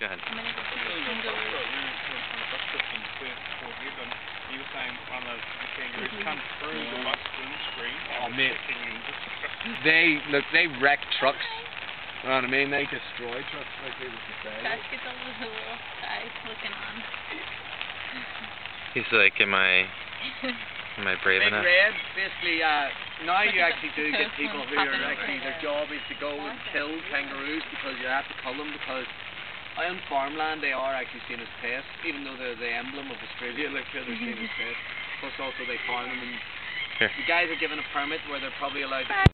Go ahead. I'm gonna go see the kangaroo. He was saying one of the kangaroos come through the bus windscreen. Oh, mate. They wreck trucks. You know what I mean? They destroy trucks, like people say. Josh gets a little shy looking on. He's like, am I brave Big enough? Red, basically, now you actually do get people who are actually, their job is to go and kill kangaroos because you have to kill them, because on farmland they are actually seen as pests, even though they're the emblem of Australia, like they're seen as pests. Plus also they farm them, and the guys are given a permit where they're probably allowed to